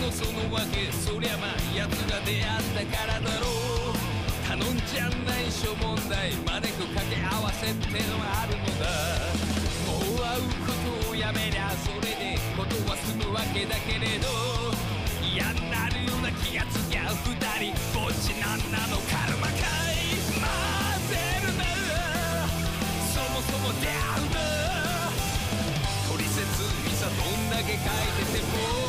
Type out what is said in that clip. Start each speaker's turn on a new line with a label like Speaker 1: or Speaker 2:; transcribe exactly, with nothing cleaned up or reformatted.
Speaker 1: のそのわけ、そりゃまあ奴が出会ったからだろう。頼んじゃないしょ問題、招く掛け合わせってのがあるのだ。もう会うことをやめりゃそれでことは済むわけだけれど、嫌になるような気がつきゃ二人ぼっちなんなのカルマかい。混ぜるな、そもそも出会うな、取説にさどんだけ書いてても